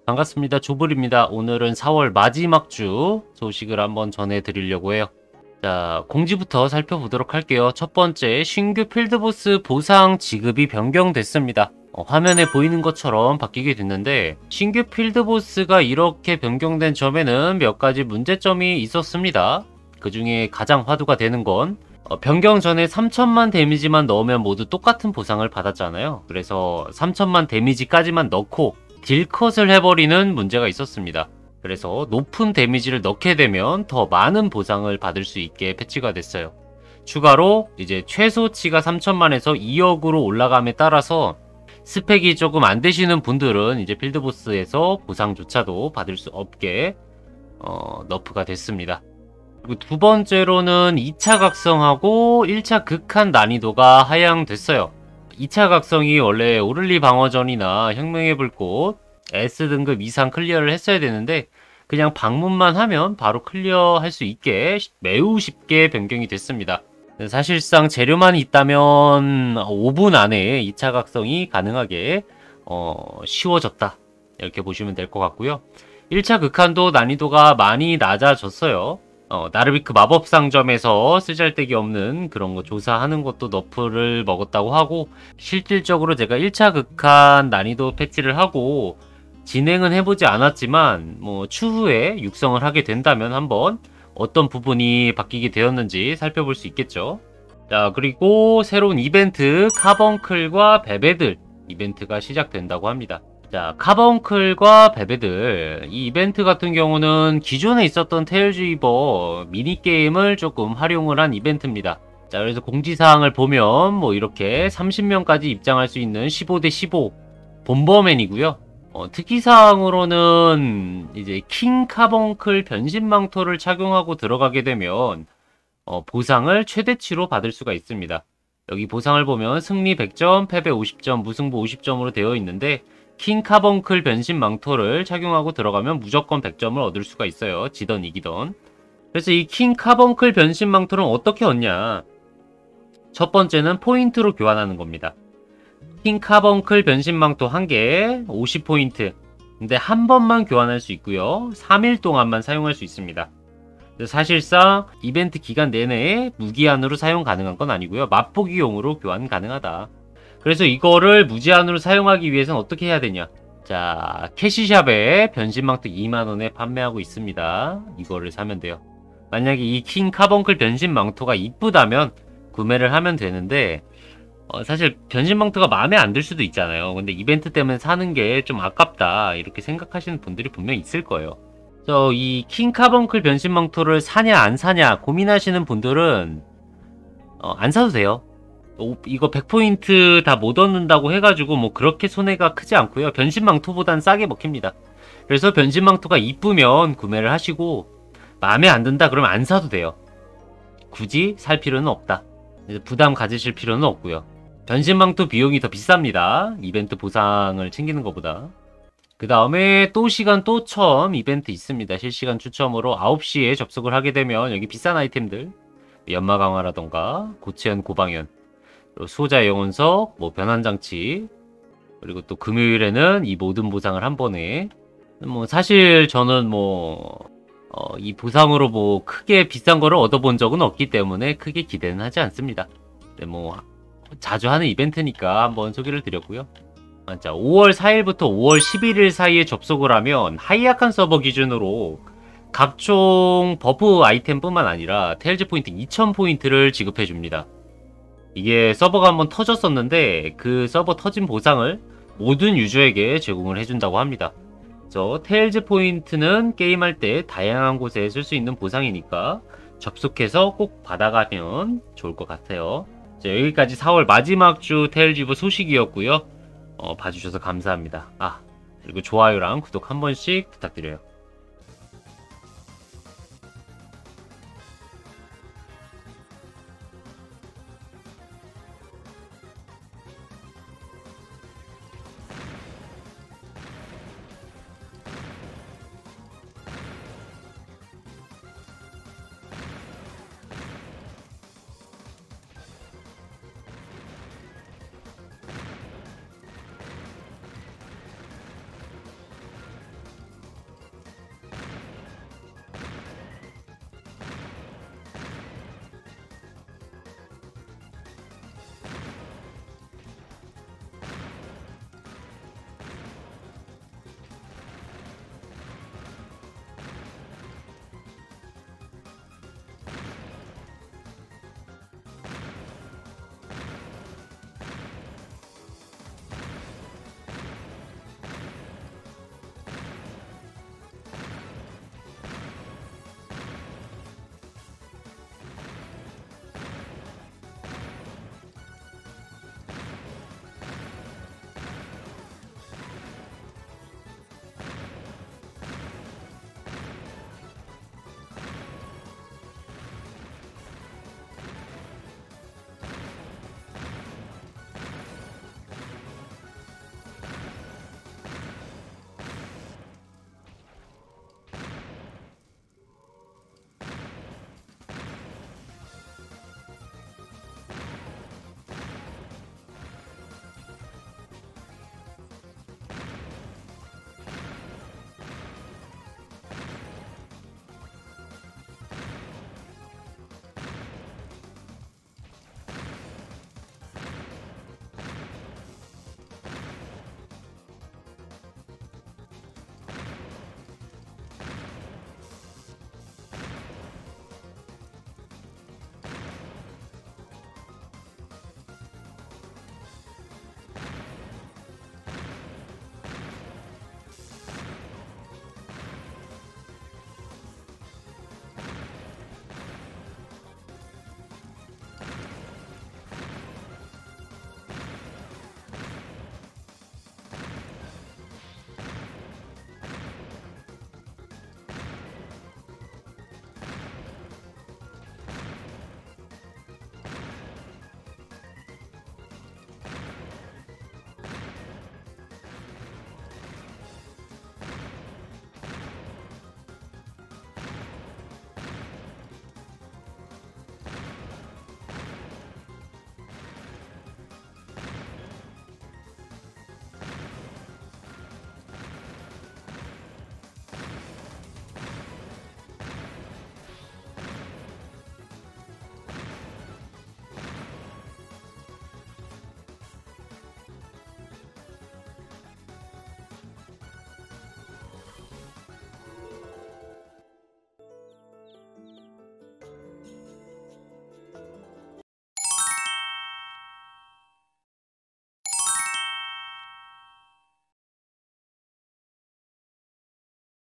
반갑습니다. 조블입니다. 오늘은 4월 마지막 주 소식을 한번 전해드리려고 해요. 자, 공지부터 살펴보도록 할게요. 첫 번째, 신규 필드보스 보상 지급이 변경됐습니다. 화면에 보이는 것처럼 바뀌게 됐는데, 신규 필드보스가 이렇게 변경된 점에는 몇 가지 문제점이 있었습니다. 그 중에 가장 화두가 되는 건 변경 전에 3000만 데미지만 넣으면 모두 똑같은 보상을 받았잖아요. 그래서 3000만 데미지까지만 넣고 딜컷을 해버리는 문제가 있었습니다. 그래서 높은 데미지를 넣게 되면 더 많은 보상을 받을 수 있게 패치가 됐어요. 추가로 이제 최소치가 3000만에서 2억으로 올라감에 따라서 스펙이 조금 안 되시는 분들은 이제 필드보스에서 보상조차도 받을 수 없게 너프가 됐습니다. 그리고 두 번째로는 2차 각성하고 1차 극한 난이도가 하향됐어요. 2차 각성이 원래 오를리 방어전이나 혁명의 불꽃 S등급 이상 클리어를 했어야 되는데 그냥 방문만 하면 바로 클리어할 수 있게 매우 쉽게 변경이 됐습니다. 사실상 재료만 있다면 5분 안에 2차 각성이 가능하게 쉬워졌다, 이렇게 보시면 될 것 같고요. 1차 극한도 난이도가 많이 낮아졌어요. 나르비크 마법상점에서 쓰잘데기 없는 그런 거 조사하는 것도 너프를 먹었다고 하고, 실질적으로 제가 1차 극한 난이도 패치를 하고 진행은 해보지 않았지만 추후에 육성을 하게 된다면 한번 어떤 부분이 바뀌게 되었는지 살펴볼 수 있겠죠. 자, 그리고 새로운 이벤트 카번클과 베베들 이벤트가 시작된다고 합니다. 자, 카번클과 베베들 이 이벤트 같은 경우는 기존에 있었던 테일즈 위버 미니게임을 조금 활용을 한 이벤트입니다. 자, 그래서 공지사항을 보면 이렇게 30명까지 입장할 수 있는 15대 15 본버맨이고요. 특이사항으로는 이제 킹 카번클 변신망토를 착용하고 들어가게 되면 보상을 최대치로 받을 수가 있습니다. 여기 보상을 보면 승리 100점, 패배 50점, 무승부 50점으로 되어 있는데, 킹 카번클 변신 망토를 착용하고 들어가면 무조건 100점을 얻을 수가 있어요. 지던 이기던. 그래서 이 킹 카번클 변신 망토는 어떻게 얻냐? 첫 번째는 포인트로 교환하는 겁니다. 킹 카번클 변신 망토 1개 50포인트. 근데 한 번만 교환할 수 있고요. 3일 동안만 사용할 수 있습니다. 사실상 이벤트 기간 내내 무기한으로 사용 가능한 건 아니고요. 맛보기용으로 교환 가능하다. 그래서 이거를 무제한으로 사용하기 위해서는 어떻게 해야 되냐? 자, 캐시샵에 변신망토 2만원에 판매하고 있습니다. 이거를 사면 돼요. 만약에 이 킹 카번클 변신망토가 이쁘다면 구매를 하면 되는데, 사실 변신망토가 마음에 안 들 수도 있잖아요. 근데 이벤트 때문에 사는 게 좀 아깝다, 이렇게 생각하시는 분들이 분명히 있을 거예요. 그래서 이 킹 카번클 변신망토를 사냐 안 사냐 고민하시는 분들은 안 사도 돼요. 이거 100포인트 다 못 얻는다고 해가지고 그렇게 손해가 크지 않고요. 변신망토보단 싸게 먹힙니다. 그래서 변신망토가 이쁘면 구매를 하시고, 마음에 안 든다 그러면 안 사도 돼요. 굳이 살 필요는 없다. 부담 가지실 필요는 없고요. 변신망토 비용이 더 비쌉니다. 이벤트 보상을 챙기는 것보다. 그 다음에 또 시간 또 처음 이벤트 있습니다. 실시간 추첨으로 9시에 접속을 하게 되면 여기 비싼 아이템들, 연마 강화라던가 고체현 고방현, 수호자의 영혼석, 변환장치, 그리고 또 금요일에는 이 모든 보상을 한 번에, 사실 저는 이 보상으로 크게 비싼 거를 얻어본 적은 없기 때문에 크게 기대는 하지 않습니다. 근데 자주 하는 이벤트니까 한번 소개를 드렸고요. 자, 5월 4일부터 5월 11일 사이에 접속을 하면 하이약한 서버 기준으로 각종 버프 아이템뿐만 아니라 테일즈 포인트 2000포인트를 지급해 줍니다. 이게 서버가 한번 터졌었는데 그 서버 터진 보상을 모든 유저에게 제공을 해준다고 합니다. 그래서 테일즈 포인트는 게임할 때 다양한 곳에 쓸 수 있는 보상이니까 접속해서 꼭 받아가면 좋을 것 같아요. 자, 여기까지 4월 마지막 주 테일즈 위버 소식이었고요. 봐주셔서 감사합니다. 그리고 좋아요랑 구독 한 번씩 부탁드려요.